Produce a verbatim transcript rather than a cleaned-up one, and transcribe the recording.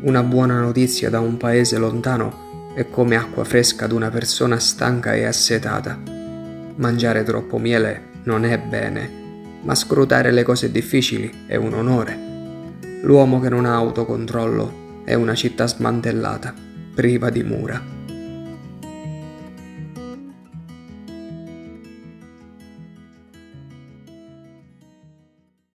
Una buona notizia da un paese lontano è come acqua fresca ad una persona stanca e assetata. Mangiare troppo miele non è bene, ma scrutare le cose difficili è un onore. L'uomo che non ha autocontrollo è una città smantellata, priva di mura.